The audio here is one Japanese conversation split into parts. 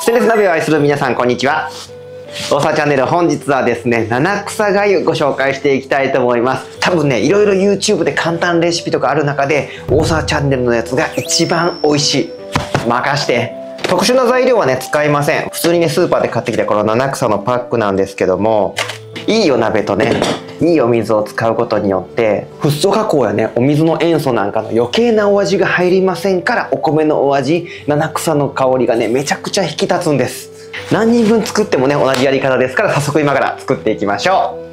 ステンレス鍋を愛する皆さん、こんにちは。大沢チャンネル、本日はですね、七草がゆご紹介していきたいと思います。多分ね、いろいろ YouTube で簡単レシピとかある中で、大沢チャンネルのやつが一番美味しい。任して。特殊な材料はね、使いません。普通にね、スーパーで買ってきたこの七草のパックなんですけども、いいお鍋とね、いいお水を使うことによって、フッ素加工やね、お水の塩素なんかの余計なお味が入りませんから、お米のお味、七草の香りがね、めちゃくちゃ引き立つんです。何人分作ってもね、同じやり方ですから、早速今から作っていきましょう。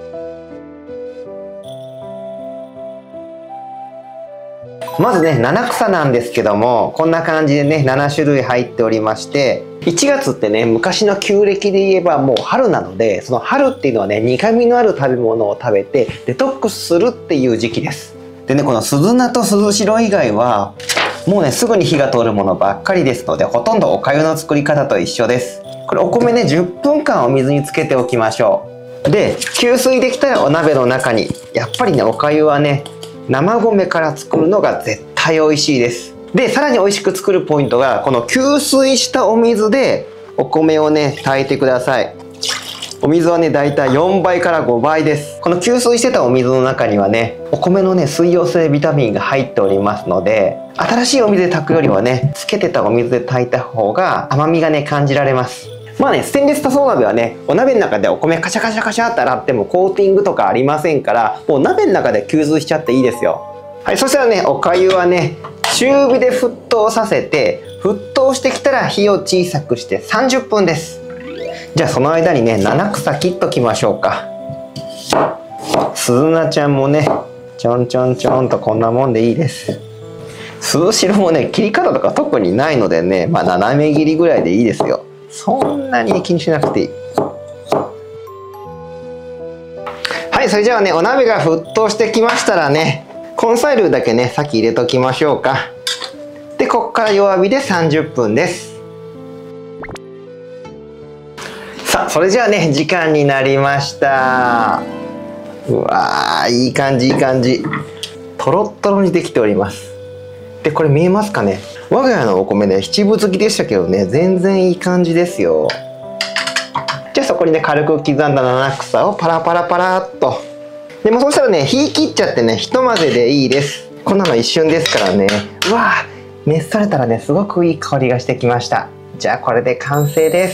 まずね、七草なんですけども、こんな感じでね、7種類入っておりまして、1月ってね、昔の旧暦で言えばもう春なので、その春っていうのはね、苦味のある食べ物を食べてデトックスするっていう時期です。でね、この鈴菜と鈴代以外は、もうね、すぐに火が通るものばっかりですので、ほとんどお粥の作り方と一緒です。これお米ね、10分間お水につけておきましょう。で、吸水できたらお鍋の中に、やっぱりね、お粥はね、生米から作るのが絶対美味しいです。で、さらに美味しく作るポイントが、この吸水したお水でお米をね、炊いてください。お水はね、だいたい4倍から5倍です。この吸水してたお水の中にはね、お米のね、水溶性ビタミンが入っておりますので、新しいお水で炊くよりはね、つけてたお水で炊いた方が甘みがね、感じられます。まあね、ステンレス塗装鍋はね、お鍋の中でお米カシャカシャカシャって洗ってもコーティングとかありませんから、もう鍋の中で吸水しちゃっていいですよ。はい、そしたらね、お粥はね、中火で沸騰させて、沸騰してきたら火を小さくして30分です。じゃあその間にね、七草切っときましょうか。鈴菜ちゃんもね、ちょんちょんちょんとこんなもんでいいです。鈴代もね、切り方とか特にないのでね、まあ斜め切りぐらいでいいですよ。そんなに気にしなくていい。はい、それじゃあね、お鍋が沸騰してきましたらね、根菜類だけね、先入れときましょうか。で、ここから弱火で30分です。さあ、それじゃあね、時間になりました。うわー、いい感じ、いい感じ。とろっとろにできております。で、これ見えますかね。我が家のお米ね、七分付きでしたけどね、全然いい感じですよ。じゃあそこにね、軽く刻んだ七草をパラパラパラっと。でもそうしたらね、火切っちゃってね、ひと混ぜでいいです。こんなの一瞬ですからね。うわー、熱されたらね、すごくいい香りがしてきました。じゃあこれで完成です。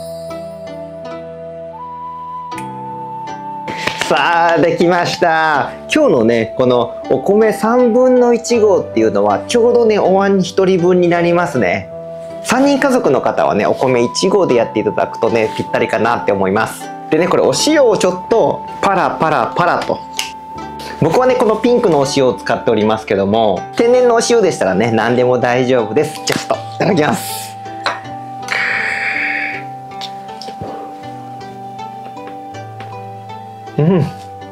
さあ、できました。今日のね、このお米3分の1合っていうのは、ちょうどね、お椀に1人分になりますね。3人家族の方はね、お米1合でやっていただくとね、ぴったりかなって思います。でね、これお塩をちょっとパラパラパラと。僕はね、このピンクのお塩を使っておりますけども、天然のお塩でしたらね、何でも大丈夫です。じゃあちょっといただきます。うん。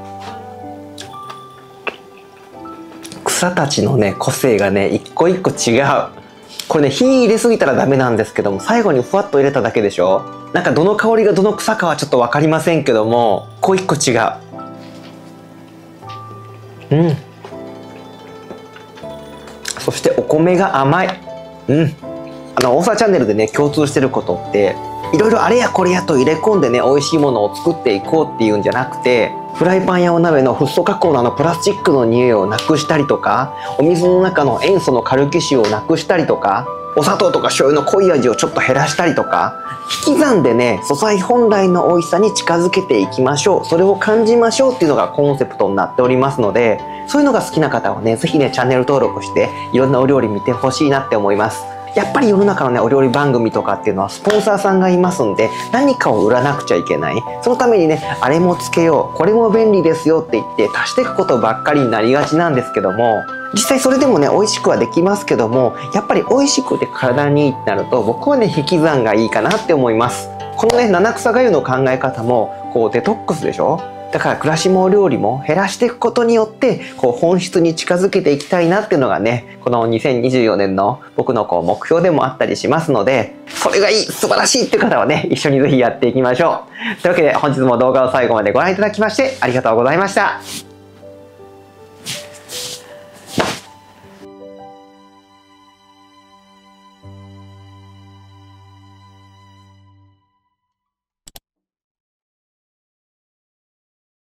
草たちのね、個性がね、一個一個違う。これね、火入れすぎたらダメなんですけども、最後にふわっと入れただけでしょ。なんかどの香りがどの草かはちょっと分かりませんけども、こう一個違う。うん。そしてお米が甘い。うん。大沢チャンネルでね、共通してることって、いろいろあれやこれやと入れ込んでね、美味しいものを作っていこうっていうんじゃなくて、フライパンやお鍋のフッ素加工のプラスチックの匂いをなくしたりとか、お水の中の塩素のカルキ臭をなくしたりとか、お砂糖とか醤油の濃い味をちょっと減らしたりとか、引き算でね、素材本来の美味しさに近づけていきましょう。それを感じましょうっていうのがコンセプトになっておりますので、そういうのが好きな方はね、ぜひね、チャンネル登録して、いろんなお料理見てほしいなって思います。やっぱり世の中のね、お料理番組とかっていうのはスポンサーさんがいますんで、何かを売らなくちゃいけない。そのためにね、あれもつけよう、これも便利ですよって言って足していくことばっかりになりがちなんですけども、実際それでもね、美味しくはできますけども、やっぱり美味しくて体にいいってなると、僕はね、引き算がいいかなって思います。このね、七草がゆの考え方も、こうデトックスでしょ。だから暮らしもお料理も減らしていくことによって、こう本質に近づけていきたいなっていうのがね、この2024年の僕のこう目標でもあったりしますので、それがいい、素晴らしいっていう方はね、一緒にぜひやっていきましょう。というわけで本日も動画を最後までご覧いただきましてありがとうございました。